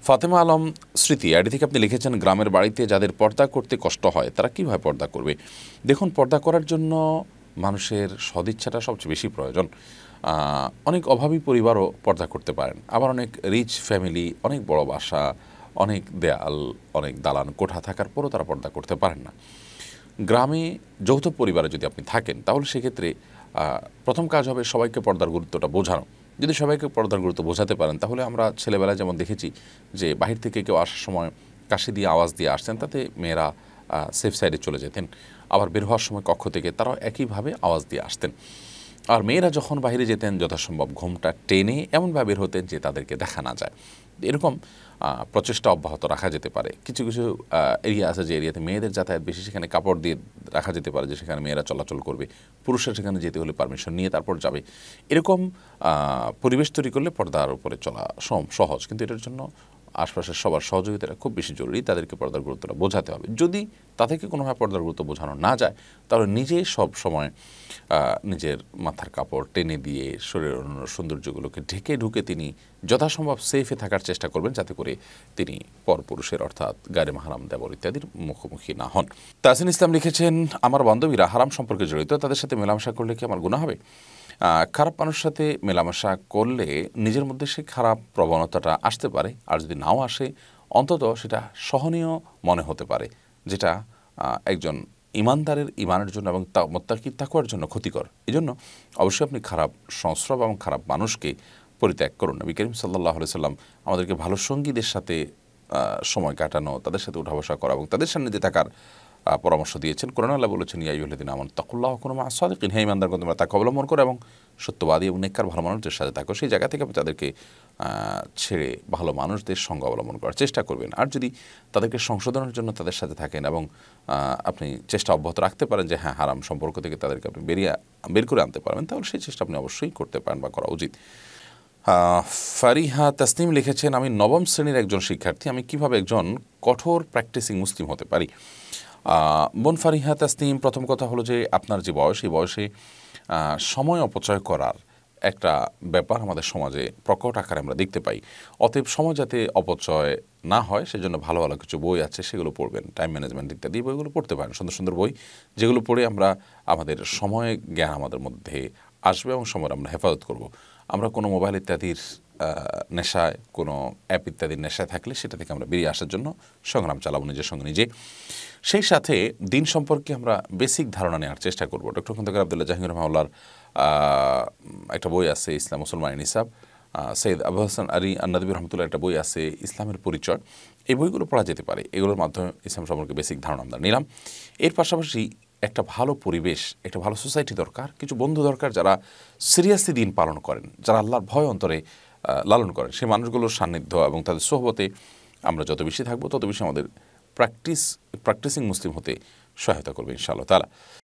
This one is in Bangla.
ফাতেমা আলম স্মৃতি আইডি থেকে আপনি লিখেছেন, গ্রামের বাড়িতে যাদের পর্দা করতে কষ্ট হয় তারা কীভাবে পর্দা করবে? দেখুন, পর্দা করার জন্য মানুষের সদিচ্ছাটা সবচেয়ে বেশি প্রয়োজন। অনেক অভাবী পরিবারও পর্দা করতে পারেন, আবার অনেক রিচ ফ্যামিলি, অনেক বড় বাসা, অনেক দেয়াল, অনেক দালান কোঠা থাকার পরও তারা পর্দা করতে পারেন না। গ্রামে যৌথ পরিবারে যদি আপনি থাকেন তাহলে সেক্ষেত্রে প্রথম কাজ হবে সবাইকে পর্দার গুরুত্বটা বোঝানো। যদি সবাইকে পর্দার গুরুত্ব বোঝাতে পারেন তাহলে আমরা ছেলেবেলায় যেমন দেখেছি যে বাহির থেকে কেউ আসার সময় কাশি দিয়ে আওয়াজ দিয়ে আসতেন, তাতে মেয়েরা সেফ সাইডে চলে যেতেন। আবার বের হওয়ার সময় কক্ষ থেকে তারাও একইভাবে আওয়াজ দিয়ে আসতেন। আর মেয়েরা যখন বাইরে যেতেন যথাসম্ভব ঘোমটা টেনে এমনভাবে বের হতেন যে তাদেরকে দেখা না যায়। এরকম প্রচেষ্টা অব্যাহত রাখা যেতে পারে। কিছু কিছু এরিয়া আছে যে এরিয়াতে মেয়েদের যাতায়াত বেশি, সেখানে কাপড় দিয়ে রাখা যেতে পারে যে সেখানে মেয়েরা চলাচল করবে, পুরুষরা সেখানে যেতে হলে পারমিশন নিয়ে তারপর যাবে। এরকম পরিবেশ তৈরি করলে পর্দার উপরে চলা সহজ, কিন্তু এটার জন্য আশপাশের সবার সহযোগিতাটা খুব বেশি জরুরি। তাদেরকে পর্দার গুরুত্বটা বোঝাতে হবে। যদি তাদেরকে কোনোভাবে পর্দার গুরুত্ব বোঝানো না যায় তাহলে নিজে সব সময় নিজের মাথার কাপড় টেনে দিয়ে শরীরের অন্য সৌন্দর্যগুলোকে ঢেকে ঢুকে তিনি যথাসম্ভব সেফে থাকার চেষ্টা করবেন, যাতে করে তিনি পরপুরুষের অর্থাৎ গায়ে মাহারাম দেবর ইত্যাদির মুখোমুখি না হন। তাহসিন ইসলাম লিখেছেন, আমার বান্ধবীরা হারাম সম্পর্কে জড়িত, তাদের সাথে মেলামেশা করলে কি আমার গুনাহ হবে? খারাপ মানুষের সাথে মেলামেশা করলে নিজের মধ্যে সেই খারাপ প্রবণতাটা আসতে পারে, আর যদি নাও আসে অন্তত সেটা সহনীয় মনে হতে পারে, যেটা একজন ইমানদারের ইমানের জন্য এবং মুত্তাকির তাকওয়ার জন্য ক্ষতিকর। এই জন্য অবশ্যই আপনি খারাপ সংস্রব এবং খারাপ মানুষকে পরিত্যাগ করুন। নবী করিম সাল্লাল্লাহু আলাইহি সাল্লাম আমাদেরকে ভালো সঙ্গীদের সাথে সময় কাটানো, তাদের সাথে উঠা বসা করা এবং তাদের সামনে দিয়ে থাকার পরামর্শ দিয়েছেন। কোরআন আল্লাহ বলেছেন, ইয়া আইয়ুহাল্লাযীনা আমানু তাকুল্লাহ ওয়া কুনু মা'আস সাদিকিন, হে ঈমানদারগণ তোমরা তাকে অবলম্বন করো এবং সত্যবাদী এবং নেককার ভালো মানুষদের সাথে থাকো। সেই জায়গা থেকে আপনি তাদেরকে ছেড়ে ভালো মানুষদের সঙ্গ অবলম্বন করার চেষ্টা করবেন। আর যদি তাদেরকে সংশোধনের জন্য তাদের সাথে থাকেন এবং আপনি চেষ্টা অব্যাহত রাখতে পারেন যে হ্যাঁ হারাম সম্পর্ক থেকে তাদেরকে আপনি বের করে আনতে পারবেন, তাহলে সেই চেষ্টা আপনি অবশ্যই করতে পারেন বা করা উচিত। ফারিহা তাসনিম লিখেছেন, আমি নবম শ্রেণীর একজন শিক্ষার্থী, আমি কিভাবে একজন কঠোর প্র্যাকটিসিং মুসলিম হতে পারি? বোন ফারিহা তাসনিম, প্রথম কথা হলো যে আপনার যে বয়স, এই বয়সে সময় অপচয় করার একটা ব্যাপার আমাদের সমাজে প্রকট আকারে আমরা দেখতে পাই। অতএব সময় যাতে অপচয় না হয় সেজন্য ভালো ভালো কিছু বই আছে, সেগুলো পড়বেন। টাইম ম্যানেজমেন্ট ইত্যাদি বইগুলো পড়তে পারেন, সুন্দর সুন্দর বই, যেগুলো পড়ে আমরা আমাদের সময় জ্ঞান আমাদের মধ্যে আসবে এবং সময় আমরা হেফাজত করব। আমরা কোনো মোবাইল ইত্যাদির নেশায়, কোনো অ্যাপ ইত্যাদির নেশায় থাকলে সেটা থেকে আমরা বেরিয়ে আসার জন্য সংগ্রাম চালাবো নিজের সঙ্গে নিজে। সেই সাথে দিন সম্পর্কে আমরা বেসিক ধারণা নেওয়ার চেষ্টা করব। ডক্টর খন্দকার আব্দুল্লাহ জাহাঙ্গীর রহমাউল্লাহর একটা বই আছে ইসলাম মুসলমানের নিসাব, সৈয়দ আবু হাসান আলী আন-নাদবী রহমতুল্লাহ একটা বই আছে ইসলামের পরিচয়। এই বইগুলো পড়া যেতে পারে। এগুলোর মাধ্যমে ইসলাম সম্পর্কে বেসিক ধারণা আমরা নিলাম। এর পাশাপাশি একটা ভালো পরিবেশ, একটা ভালো সোসাইটি দরকার, কিছু বন্ধু দরকার যারা সিরিয়াসলি দিন পালন করেন, যারা আল্লাহর ভয় অন্তরে লালন করেন। সেই মানুষগুলোর সান্নিধ্য এবং তাদের সোহবতে আমরা যত বেশি থাকবো তত বেশি আমাদের প্র্যাকটিসিং মুসলিম হতে সহায়তা করবে ইনশাআল্লাহ তাআলা।